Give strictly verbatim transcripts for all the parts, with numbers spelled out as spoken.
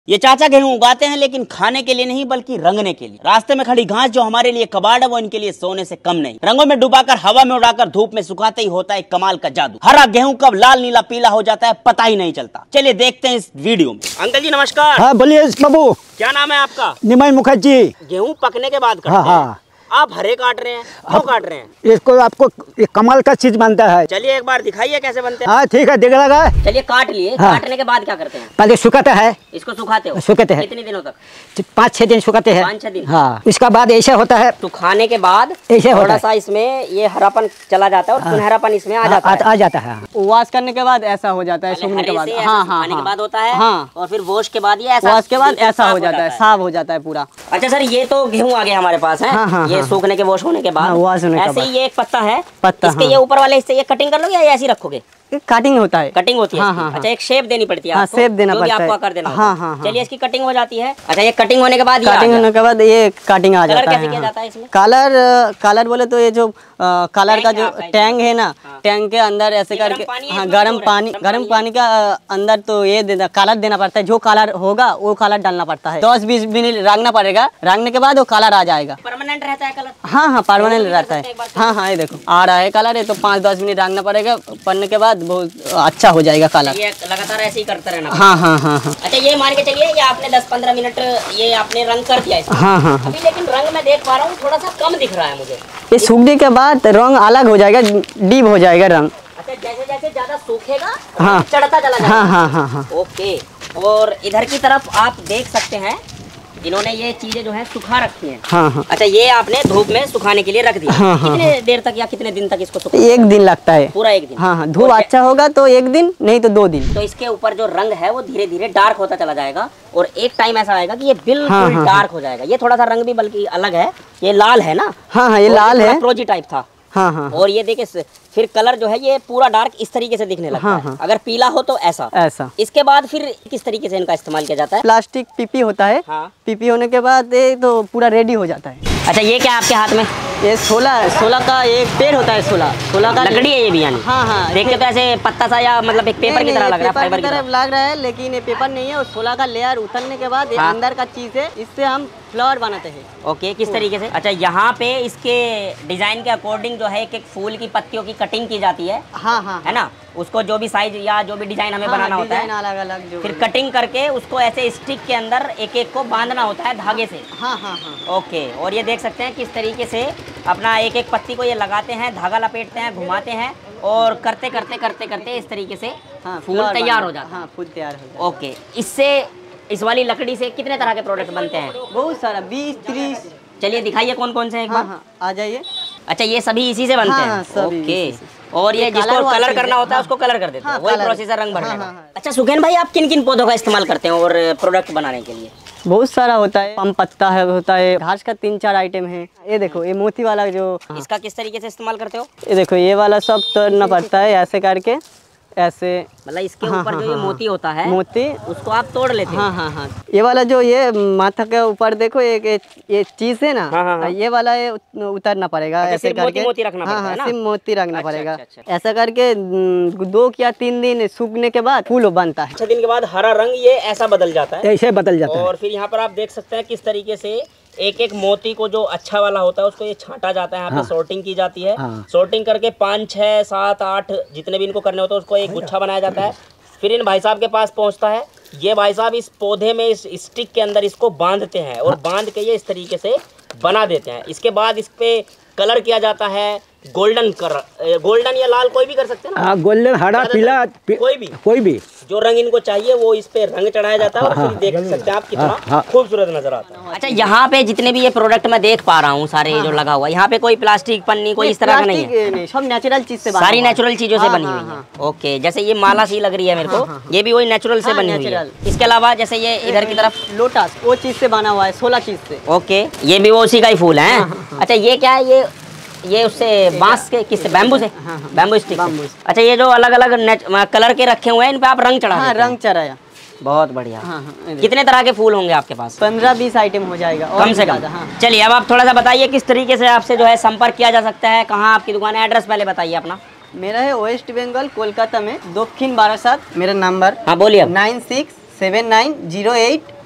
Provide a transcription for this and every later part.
ये चाचा गेहूं उगाते हैं लेकिन खाने के लिए नहीं बल्कि रंगने के लिए। रास्ते में खड़ी घास जो हमारे लिए कबाड़ है वो इनके लिए सोने से कम नहीं। रंगों में डुबाकर हवा में उड़ाकर धूप में सुखाते ही होता है कमाल का जादू। हरा गेहूं कब लाल नीला पीला हो जाता है पता ही नहीं चलता। चलिए देखते हैं इस वीडियो में। अंकल जी नमस्कार। हाँ बोलिए बाबू। क्या नाम है आपका? निमाई मुखर्जी। गेहूं पकने के बाद करते हाँ हाँ हैं। आप हरे काट रहे हैं, क्यों काट रहे हैं? इसको आपको ये कमाल का चीज बनता है। चलिए एक बार दिखाइए कैसे बनते हैं। हाँ ठीक है दिख रहा है। चलिए काट लिए। हाँ। काटने के बाद क्या करते हैं? पहले सुखाता है। इसको सुखाते हो? सुखाते हैं। कितने दिनों तक? पाँच छह दिन सुखाते हैं। पाँच छह दिन। हाँ उसका बाद ऐसा होता है। सुखाने के बाद ऐसे होता थोड़ा है। सा इसमें ये हरापन चला जाता है और सुनहरापन इसमें आ जाता आ, है। आ जाता है। वॉश करने के बाद ऐसा हो जाता है। सूखने के बाद हाँ हाँ के बाद होता है। हाँ और फिर वॉश के बाद ये ऐसा वॉश के बाद ऐसा हो जाता है, साफ हो जाता है पूरा। अच्छा सर ये तो गेहूं आ गए हमारे पास है। हाँ, हाँ, ये हाँ। सूखने के वॉश होने के बाद हाँ, वॉश होने के ऐसे ही बाद। ये एक पत्ता है। पत्ता, इसके हाँ। ये ऊपर वाले हिस्से ये कटिंग कर लोगे या ऐसे ही रखोगे? कटिंग होता है। कटिंग होती है हाँ, इसकी? हाँ, हाँ। अच्छा एक शेप देनी पड़ती है हाँ, आपको, शेप देना जो भी पड़ता है। आपको आकार देना हाँ, होता है। हाँ, हाँ। चलिए इसकी कटिंग हो जाती है। अच्छा ये कटिंग होने के बाद ये आ कटिंग गया। होने के बाद ये कटिंग आ कलर जाता कैसे है। किया हाँ। जाता है इसमें? कलर कलर बोले तो ये जो आ, कलर का जो आपका टैंक है ना, हाँ। टैंक के अंदर ऐसे ये गरम करके पानी है हाँ इसमें गर्म जो पानी गरम गर्म पानी पानी का आ, अंदर तो ये देना कलर देना पड़ता है। जो कलर होगा वो कलर डालना पड़ता है। दस बीस मिनट रंगना पड़ेगा। रंगने के बाद वो कलर आ जाएगा। परमानेंट रहता है कलर? हाँ हाँ परमानेंट कर रहता सकते हैं एक है। बार? हाँ हाँ ये देखो आ रहा है कलर है तो पाँच दस मिनट रंगना पड़ेगा। पड़ने के बाद बहुत अच्छा हो जाएगा कलर। ये लगातार ऐसे ही करते रहना। हाँ हाँ हाँ हाँ अच्छा ये मान के चलिए ये आपने दस पंद्रह मिनट ये आपने रंग कर दिया इसमें। हाँ हाँ हाँ। अभी लेकिन रंग मैं देख पा रहा हूँ थोड़ा सा कम दिख रहा है मुझे। ये सूखने के बाद रंग अलग हो जाएगा, डीप हो जाएगा रंग। अच्छा जैसे जैसे ज्यादा सूखेगा हाँ। चढ़ता चला जाएगा। हाँ हाँ हाँ हाँ। ओके। और इधर की तरफ आप देख सकते हैं इन्होंने ये चीजें जो है सुखा रखी हैं। हाँ हाँ अच्छा ये आपने धूप में सुखाने के लिए रख दिया। हाँ, हाँ, कितने देर तक या कितने दिन तक इसको सुखा? एक दिन लगता है। पूरा एक दिन? हाँ हाँ धूप और अच्छा होगा तो एक दिन, नहीं तो दो दिन। तो इसके ऊपर जो रंग है वो धीरे धीरे डार्क होता चला जाएगा और एक टाइम ऐसा आएगा कि ये बिल्कुल हाँ, हाँ, डार्क हो जाएगा। ये थोड़ा सा रंग भी बल्कि अलग है। ये लाल है ना? हाँ हाँ ये लाल है। प्रोजी टाइप था। हाँ हाँ और ये देखिए फिर कलर जो है ये पूरा डार्क इस तरीके से दिखने लगता हाँ, है। हाँ। अगर पीला हो तो ऐसा ऐसा। इसके बाद फिर किस तरीके से इनका इस्तेमाल किया जाता है? प्लास्टिक पीपी होता है। हाँ। पीपी होने के बाद ये तो पूरा रेडी हो जाता है। अच्छा ये क्या आपके हाथ में? ये सोलह सोलह का एक पेड़ होता है। सोलह सोलह का लकड़ी है ये भी यानी? हाँ हाँ। देख के तो ऐसे पत्ता सा या मतलब एक पेपर की तरह लग रहा है, फाइबर की तरह लग रहा है लेकिन ये पेपर नहीं है। और सोलह का लेयर उतरने के बाद ये हाँ। अंदर का चीज है, इससे हम फ्लावर बनाते हैं। ओके किस तरीके से? अच्छा यहाँ पे इसके डिजाइन के अकॉर्डिंग जो है एक एक फूल की पत्तियों की कटिंग की जाती है, हाँ हाँ है ना? उसको जो भी साइज या जो भी डिजाइन हमें हाँ, बनाना होता है अलग अलग जो फिर कटिंग करके उसको ऐसे स्टिक के अंदर एक एक को बांधना होता है धागे से। हाँ हाँ हाँ। ओके। और ये देख सकते हैं किस तरीके से अपना एक एक पत्ती को ये लगाते हैं, धागा लपेटते हैं, घुमाते हैं और करते करते करते करते इस तरीके से हाँ, फूल फ्लावर तैयार बन- हो जाता है। हाँ फूल तैयार हो जाता ओके। इससे इस वाली लकड़ी से कितने तरह के प्रोडक्ट बनते हैं? है। बहुत सारा बीस तीस। चलिए दिखाइए कौन कौन से एक हाँ बार। हाँ आ जाइए। अच्छा ये सभी इसी से बनते हाँ, हैं? हाँ, सभी ओके। इसी से। और ये ये जिसको कलर कलर वाला करना चीज़ होता है है। उसको कलर कर देते हैं। हाँ, वही कलर। प्रोसेसर रंग भरने हाँ, का। हाँ, हाँ। अच्छा सुखेन भाई आप किन किन पौधों का इस्तेमाल करते हैं और प्रोडक्ट बनाने के लिए? बहुत सारा होता है। पम पत्ता है होता है। घास का तीन चार आइटम है। ये देखो ये मोती वाला जो इसका किस तरीके से इस्तेमाल करते हो? ये देखो ये वाला सब तोड़ना पड़ता है ऐसे करके, ऐसे मतलब इसके हाँ, ऊपर हाँ, जो ये हाँ, मोती होता है मोती। उसको आप तोड़ लेते हो? हाँ हाँ हाँ। ये वाला जो ये माथा के ऊपर देखो एक ये, ये चीज है ना, हाँ, हाँ, हाँ। ये वाला ये उतरना पड़ेगा। अच्छा, ऐसे सिर्फ मोती करके मोती रखना हाँ पड़ता है हाँ ना? सिर्फ मोती रखना अच्छा, पड़ेगा। अच्छा, अच्छा। ऐसा करके न, दो या तीन दिन सूखने के बाद फूल बनता है। छह दिन के बाद हरा रंग ये ऐसा बदल जाता है ऐसे बदल जाता है। और फिर यहाँ पर आप देख सकते हैं किस तरीके से एक एक मोती को जो अच्छा वाला होता है उसको ये छांटा जाता है। यहाँ पे सॉर्टिंग की जाती है। हाँ। सॉर्टिंग करके पाँच छः सात आठ जितने भी इनको करने होते हैं उसको एक गुच्छा बनाया जाता है। फिर इन भाई साहब के पास पहुँचता है। ये भाई साहब इस पौधे में इस स्टिक के अंदर इसको बांधते हैं और बांध के ये इस तरीके से बना देते हैं। इसके बाद इस पे कलर किया जाता है गोल्डन कर गोल्डन या लाल कोई भी कर सकते हैं ना? हाँ गोल्डन हरा पीला पी, कोई भी कोई भी जो रंग इनको चाहिए वो इस पे रंग चढ़ाया जाता है और फिर देख सकते हैं आप कितना हाँ, हाँ। खूबसूरत नजर आता है। अच्छा यहाँ पे जितने भी ये प्रोडक्ट मैं देख पा रहा हूँ सारे जो लगा हुआ है यहाँ पे कोई प्लास्टिक पन्नी कोई इस तरह का नहीं है? प्लास्टिक नहीं, सब नेचुरल चीज से बना सारी हुआ है। नेचुरल चीजों से हाँ, बनी हाँ, हुई है। हाँ। ओके जैसे ये माला सी लग रही है मेरे को, हाँ, हाँ, हाँ। ये भी वही नेचुरल से हाँ, बनी हुई है। नेचुरल। इसके अलावा जैसे ये इधर की तरफ लोटस वो चीज से बना हुआ है, सोलह चीज से। ओके ये भी वो उसी का ही फूल है। अच्छा ये क्या है? ये ये उससे बांस के किससे? बैम्बू से? बैम्बू स्टिक से। अच्छा ये जो अलग अलग कलर के रखे हुए हैं इन पे आप रंग चढ़ा हाँ देते हैं? रंग चढ़ाया। बहुत बढ़िया। हाँ हाँ। कितने तरह के फूल होंगे आपके पास? पंद्रह बीस आइटम हो जाएगा और कम से कम। ज़्यादा, हाँ। चलिए अब आप थोड़ा सा बताइए किस तरीके से आपसे जो है संपर्क किया जा सकता है, कहाँ आपकी दुकान है, एड्रेस पहले बताइए अपना। मेरा है वेस्ट बंगाल कोलकाता में दक्षिण बारासात। मेरा नंबर हाँ बोलिए। Nine six seven nine zero eight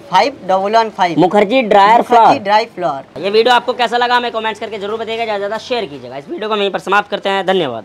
five double one five Mukherjee dryer flower dry flower. ये वीडियो आपको कैसा लगा हमें कमेंट्स करके जरूर बताइएगा, ज़्यादा से ज़्यादा शेयर कीजिएगा। इस वीडियो को हम यहीं पर समाप्त करते हैं, धन्यवाद।